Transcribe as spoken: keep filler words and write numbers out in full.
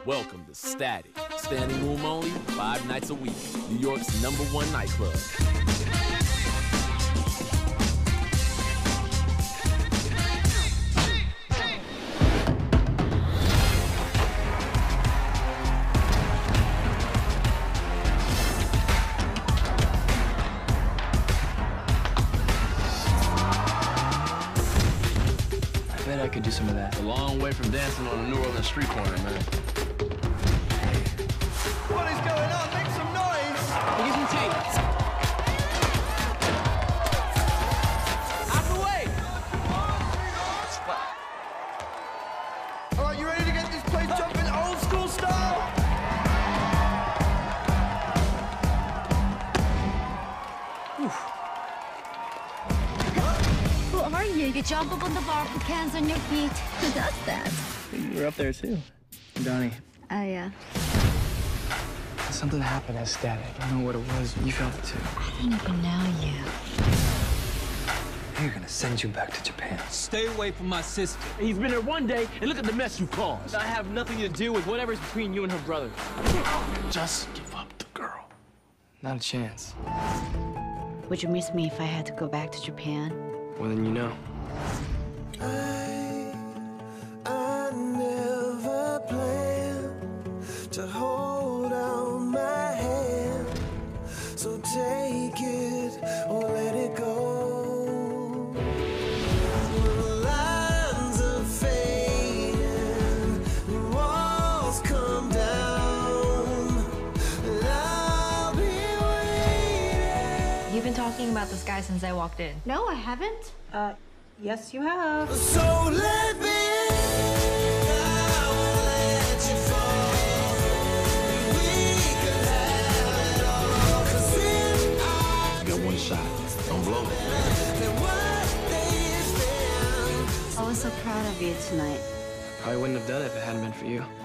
Welcome to Static. Standing room only, five nights a week. New York's number one nightclub. I bet I could do some of that. A long way from dancing on a New Orleans street corner, man. What is going on? Make some noise! We'll get some tape. Out the way! All right, you ready to get this place jumping old school style? Who are you? You jump up on the bar with cans on your feet. Who does that? You were up there too. Donnie. Oh, yeah. Something happened at Static. I don't know what it was. You felt it too. I didn't even know you. They're gonna send you back to Japan. Stay away from my sister. He's been there one day, and look at the mess you caused. I have nothing to do with whatever's between you and her brother. Just give up the girl. Not a chance. Would you miss me if I had to go back to Japan? More than you know. I, I never planned to hold out my hand, so take it or let it go. The lines are fading, the walls come down, and I'll be waiting. You've been talking about this guy since I walked in. No, I haven't. Uh, yes, you have. So let me in, I won't let you fall. We could have it all, 'cause in our You got one shot. Don't blow it. and what they've been. I was so proud of you tonight. Probably wouldn't have done it if it hadn't been for you.